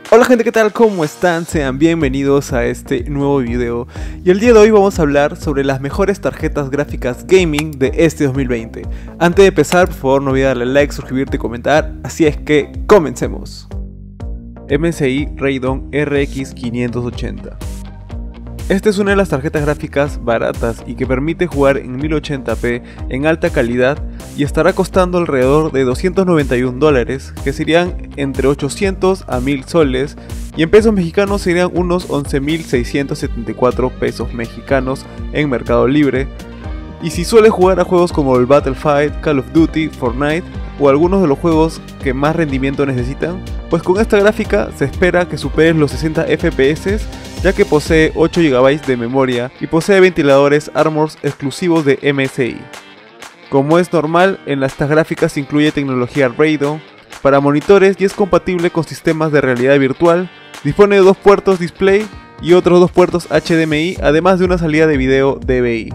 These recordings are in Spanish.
Hola gente, ¿qué tal? ¿Cómo están? Sean bienvenidos a este nuevo video. Y el día de hoy vamos a hablar sobre las mejores tarjetas gráficas gaming de este 2020. Antes de empezar, por favor no olvides darle like, suscribirte y comentar. Así es que comencemos. MSI Radeon RX 580. Esta es una de las tarjetas gráficas baratas y que permite jugar en 1080p en alta calidad y estará costando alrededor de $291, que serían entre 800 a 1000 soles, y en pesos mexicanos serían unos 11.674 pesos mexicanos en Mercado Libre. Y si suele jugar a juegos como el Battlefield, Call of Duty, Fortnite o algunos de los juegos que más rendimiento necesitan, pues con esta gráfica se espera que superes los 60 FPS, ya que posee 8 GB de memoria y posee ventiladores Armors exclusivos de MSI. Como es normal, en estas gráficas se incluye tecnología Radeon para monitores y es compatible con sistemas de realidad virtual. Dispone de 2 puertos display y otros 2 puertos HDMI, además de una salida de video DVI.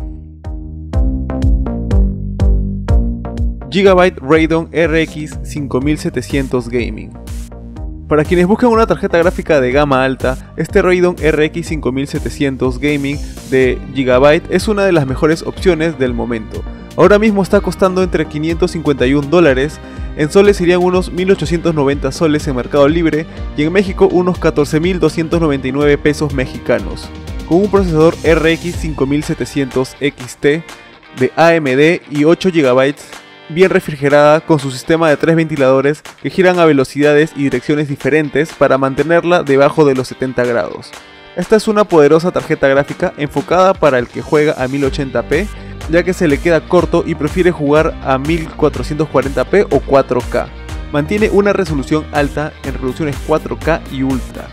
Gigabyte Radeon RX 5700 Gaming. Para quienes buscan una tarjeta gráfica de gama alta, este Radeon RX 5700 Gaming de Gigabyte es una de las mejores opciones del momento. Ahora mismo está costando entre $551, en soles serían unos 1890 soles en Mercado Libre y en México unos 14.299 pesos mexicanos. Con un procesador RX 5700 XT de AMD y 8 GB, bien refrigerada con su sistema de 3 ventiladores que giran a velocidades y direcciones diferentes para mantenerla debajo de los 70 grados. Esta es una poderosa tarjeta gráfica enfocada para el que juega a 1080p, ya que se le queda corto y prefiere jugar a 1440p o 4K. Mantiene una resolución alta en resoluciones 4K y Ultra.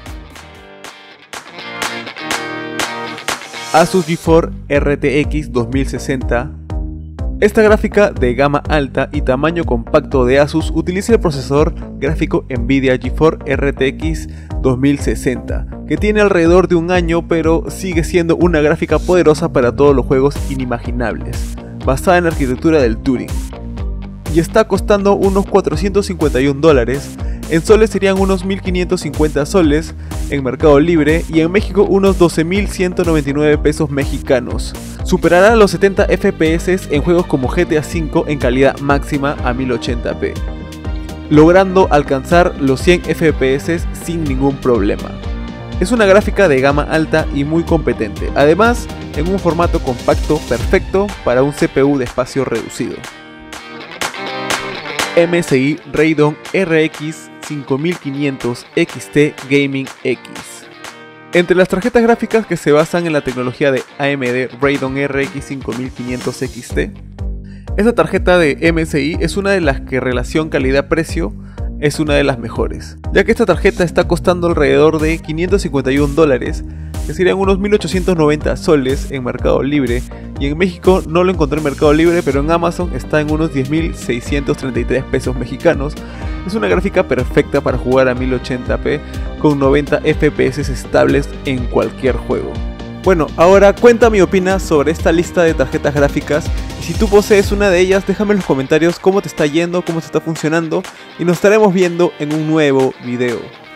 Asus GeForce RTX 2060. Esta gráfica de gama alta y tamaño compacto de Asus utiliza el procesador gráfico Nvidia GeForce RTX 2060, que tiene alrededor de un año, pero sigue siendo una gráfica poderosa para todos los juegos inimaginables, basada en la arquitectura del Turing. Y está costando unos $451, en soles serían unos 1550 soles en Mercado Libre y en México unos 12.199 pesos mexicanos. Superará los 70 FPS en juegos como GTA V en calidad máxima a 1080p, logrando alcanzar los 100 FPS sin ningún problema. Es una gráfica de gama alta y muy competente, además en un formato compacto perfecto para un CPU de espacio reducido. MSI Radeon RX 5500 XT Gaming X. Entre las tarjetas gráficas que se basan en la tecnología de AMD Radeon RX 5500 XT, esta tarjeta de MSI es una de las que en relación calidad-precio es una de las mejores, ya que esta tarjeta está costando alrededor de $551, que serían unos 1890 soles en Mercado Libre, y en México no lo encontré en Mercado Libre, pero en Amazon está en unos 10.633 pesos mexicanos. Es una gráfica perfecta para jugar a 1080p con 90 FPS estables en cualquier juego. Bueno, ahora cuéntame mi opinión sobre esta lista de tarjetas gráficas, y si tú posees una de ellas déjame en los comentarios cómo te está yendo, cómo te está funcionando, y nos estaremos viendo en un nuevo video.